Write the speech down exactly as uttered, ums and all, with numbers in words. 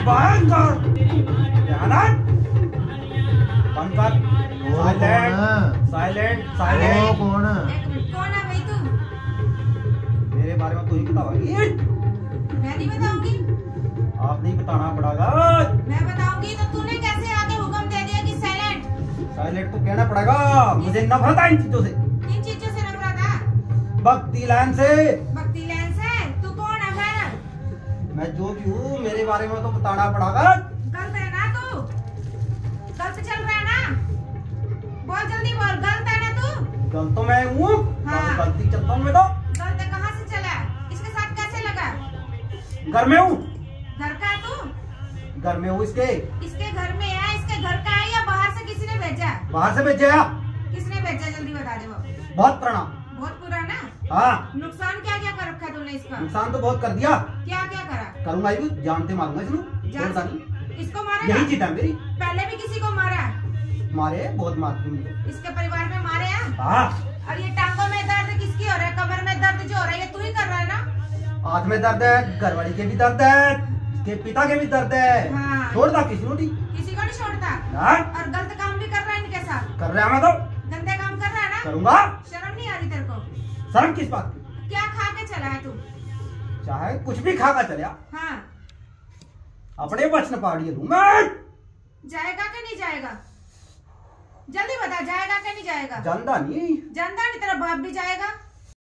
भयंकर ध्यान बंद कर। Silent silent silent. कौन कौन है भाई तू? मेरे बारे में तू ही बताओगी। मैं नहीं बताऊंगी। आप नहीं बताना पड़ेगा। मैं बताऊंगी तो तूने कैसे आगे हुक्म दे दिया कि साइलेंट? साइलेंट तो कहना पड़ेगा। मुझे नफरत है इन चीजों से। किन चीजों से नफरत है? भक्ति लाइन से। भक्ति लाइन से? तू कौन है फिर? मैं जो भी हूँ मेरे बारे में तो बताना पड़ेगा। गलत है ना तू? गलत चल रहा है ना? बोल जल्दी बोल, गलत है ना तू? गलत तो मैं हूँ। हाँ। गलती चलता हूँ मैं तो। गलत है, कहाँ से चला? इसके साथ कैसे लगा? घर में हूँ। घर का है तू? घर में हूँ इसके। इसके घर में है? इसके घर का है या बाहर से किसी ने भेजा? बाहर से भेजा। किसने भेजा जल्दी बता दे। वो बहुत पुराना। बहुत पुराना? हाँ। नुकसान क्या क्या कर रखा तूने इसका? नुकसान तो बहुत कर दिया। क्या क्या करा? करूंगा ही, जानते मारूंगा इसको। जान छोड़ता नहीं। इसको मारा? यही जीत है मेरी। पहले भी किसी को मारा? मारे बहुत मारती हूँ। इसके परिवार में मारे हैं? हाँ। और ये टांगों में दर्द किसकी हो रहा है? कमर में दर्द जो हो रहा है ये तू ही कर रहा है ना? हाथ में दर्द है, घरवाली के भी दर्द है, के पिता के भी दर्द है। हाँ। छोड़ता किसी को नहीं। किसी को नहीं छोड़ता? हाँ? और गलत काम भी कर रहा है इनके साथ? कर रहा मैं तो। गंदे काम कर रहा है ना? करूंगा। शर्म नहीं आ रही तेरे को? शर्म किस बात की? क्या खा के चला है तू? चाहे कुछ भी खा कर चलिया। हाँ। अपने वचन पाड़िए दूंगा। जाएगा कि नहीं जाएगा? जल्दी बता, जाएगा कि नहीं जाएगा? जानता नहीं। जानता नहीं तेरा बाप भी जाएगा?